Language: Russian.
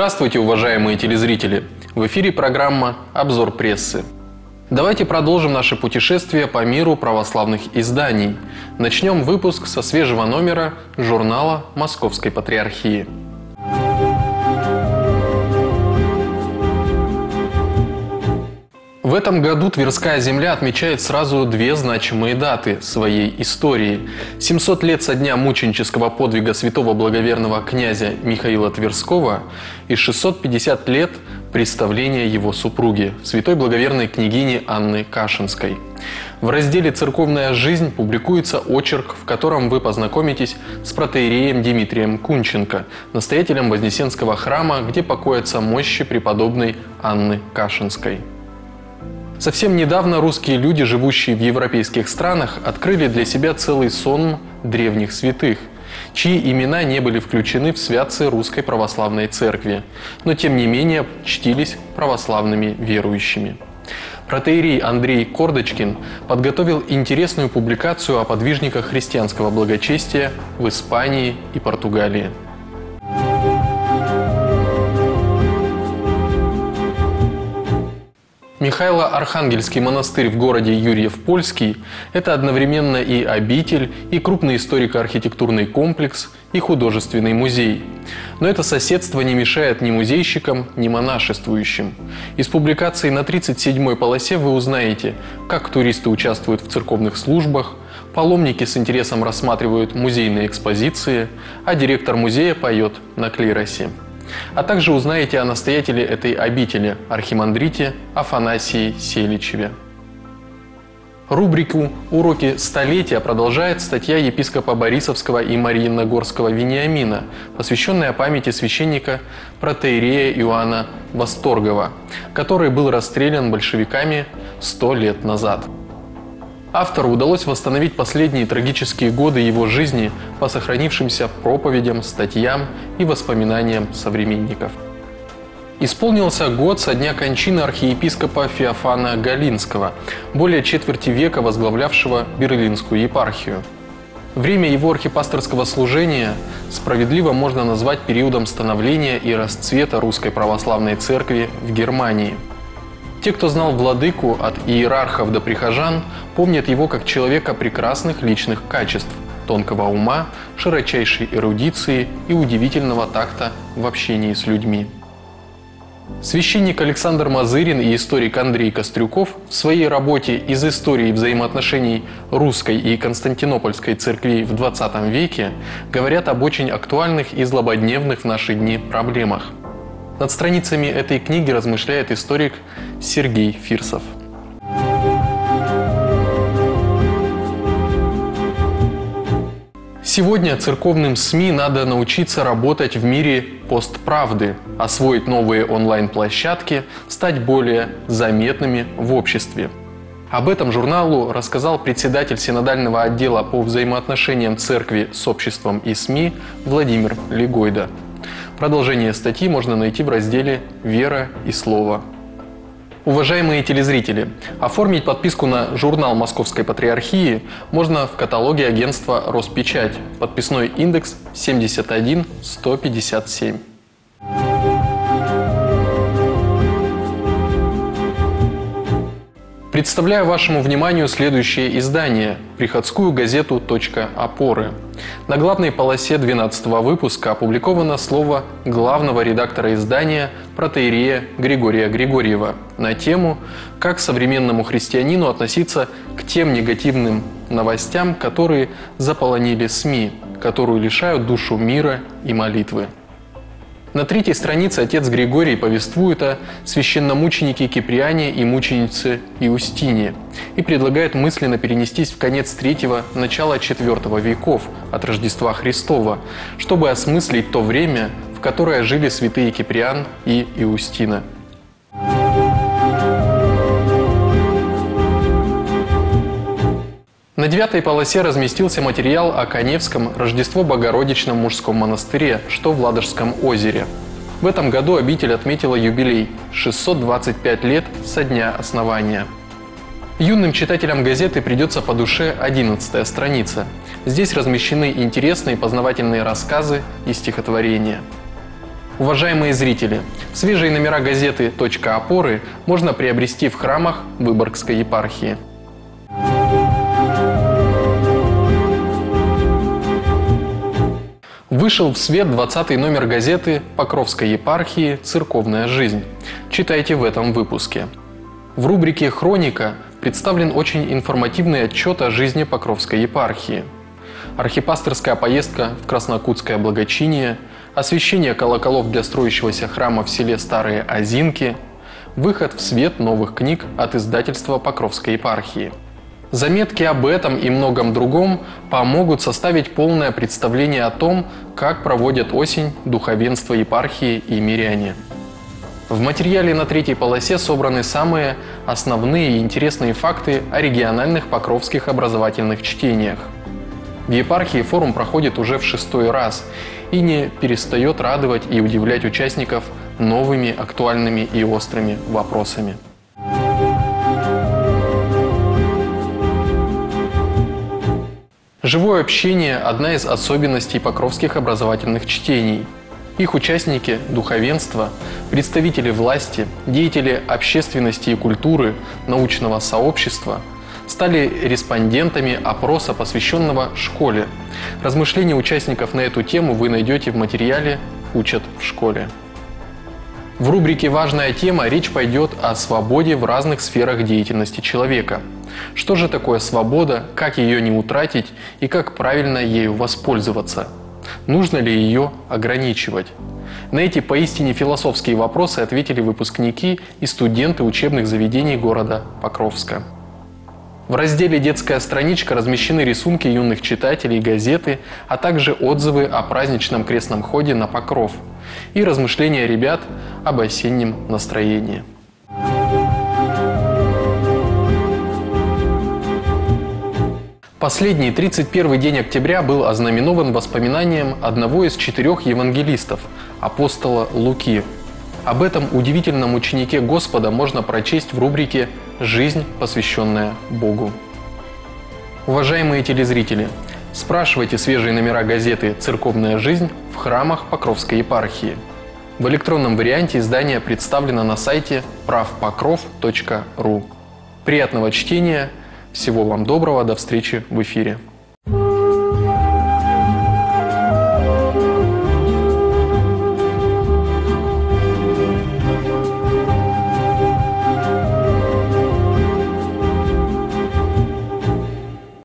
Здравствуйте, уважаемые телезрители! В эфире программа «Обзор прессы». Давайте продолжим наше путешествие по миру православных изданий. Начнем выпуск со свежего номера журнала Московской Патриархии. В этом году Тверская земля отмечает сразу две значимые даты своей истории. 700 лет со дня мученического подвига святого благоверного князя Михаила Тверского и 650 лет представления его супруги, святой благоверной княгини Анны Кашинской. В разделе «Церковная жизнь» публикуется очерк, в котором вы познакомитесь с протоиереем Дмитрием Кунченко, настоятелем Вознесенского храма, где покоятся мощи преподобной Анны Кашинской. Совсем недавно русские люди, живущие в европейских странах, открыли для себя целый сон древних святых, чьи имена не были включены в святцы Русской Православной Церкви, но тем не менее чтились православными верующими. Протоиерей Андрей Кордочкин подготовил интересную публикацию о подвижниках христианского благочестия в Испании и Португалии. Михайло-Архангельский монастырь в городе Юрьев-Польский – это одновременно и обитель, и крупный историко-архитектурный комплекс, и художественный музей. Но это соседство не мешает ни музейщикам, ни монашествующим. Из публикации на 37-й полосе вы узнаете, как туристы участвуют в церковных службах, паломники с интересом рассматривают музейные экспозиции, а директор музея поет на клиросе. А также узнаете о настоятеле этой обители, архимандрите Афанасии Селичеве. Рубрику «Уроки столетия» продолжает статья епископа Борисовского и Марииногорского Вениамина, посвященная памяти священника протоиерея Иоанна Восторгова, который был расстрелян большевиками 100 лет назад. Автору удалось восстановить последние трагические годы его жизни по сохранившимся проповедям, статьям и воспоминаниям современников. Исполнился год со дня кончины архиепископа Феофана Галинского, более четверти века возглавлявшего Берлинскую епархию. Время его архипасторского служения справедливо можно назвать периодом становления и расцвета Русской Православной Церкви в Германии. Те, кто знал владыку от иерархов до прихожан, помнят его как человека прекрасных личных качеств, тонкого ума, широчайшей эрудиции и удивительного такта в общении с людьми. Священник Александр Мазырин и историк Андрей Кострюков в своей работе «Из истории взаимоотношений Русской и Константинопольской церквей в XX веке» говорят об очень актуальных и злободневных в наши дни проблемах. Над страницами этой книги размышляет историк Сергей Фирсов. Сегодня церковным СМИ надо научиться работать в мире постправды, освоить новые онлайн-площадки, стать более заметными в обществе. Об этом журналу рассказал председатель синодального отдела по взаимоотношениям церкви с обществом и СМИ Владимир Легойда. Продолжение статьи можно найти в разделе «Вера и слово». Уважаемые телезрители, оформить подписку на журнал Московской Патриархии можно в каталоге агентства «Роспечать», подписной индекс 71157. Представляю вашему вниманию следующее издание – приходскую газету «Опоры». На главной полосе 12-го выпуска опубликовано слово главного редактора издания протоиерея Григория Григорьева на тему «Как современному христианину относиться к тем негативным новостям, которые заполонили СМИ, которые лишают душу мира и молитвы». На 3-й странице отец Григорий повествует о священномученике Киприане и мученице Иустине и предлагает мысленно перенестись в конец 3-го, начало 4-го веков от Рождества Христова, чтобы осмыслить то время, в которое жили святые Киприан и Иустина. На 9-й полосе разместился материал о Каневском Рождество-Богородичном мужском монастыре, что в Ладожском озере. В этом году обитель отметила юбилей – 625 лет со дня основания. Юным читателям газеты придется по душе 11-я страница. Здесь размещены интересные познавательные рассказы и стихотворения. Уважаемые зрители, свежие номера газеты «Точка опоры» можно приобрести в храмах Выборгской епархии. Вышел в свет 20-й номер газеты Покровской епархии «Церковная жизнь». Читайте в этом выпуске. В рубрике «Хроника» представлен очень информативный отчет о жизни Покровской епархии. Архипасторская поездка в Краснокутское благочиние, освящение колоколов для строящегося храма в селе Старые Озинки, выход в свет новых книг от издательства Покровской епархии. Заметки об этом и многом другом помогут составить полное представление о том, как проводят осень духовенство епархии и миряне. В материале на третьей полосе собраны самые основные и интересные факты о региональных покровских образовательных чтениях. В епархии форум проходит уже в 6-й раз и не перестает радовать и удивлять участников новыми, актуальными и острыми вопросами. Живое общение – одна из особенностей покровских образовательных чтений. Их участники – духовенство, представители власти, деятели общественности и культуры, научного сообщества – стали респондентами опроса, посвященного школе. Размышления участников на эту тему вы найдете в материале «Учат в школе». В рубрике «Важная тема» речь пойдет о свободе в разных сферах деятельности человека. Что же такое свобода, как ее не утратить и как правильно ею воспользоваться? Нужно ли ее ограничивать? На эти поистине философские вопросы ответили выпускники и студенты учебных заведений города Покровска. В разделе «Детская страничка» размещены рисунки юных читателей газеты, а также отзывы о праздничном крестном ходе на Покров и размышления ребят об осеннем настроении. Последний 31-й день октября был ознаменован воспоминанием одного из 4 евангелистов – апостола Луки. Об этом удивительном ученике Господа можно прочесть в рубрике «Жизнь, посвященная Богу». Уважаемые телезрители, спрашивайте свежие номера газеты «Церковная жизнь» в храмах Покровской епархии. В электронном варианте издание представлено на сайте pravpokrov.ru. Приятного чтения, всего вам доброго, до встречи в эфире.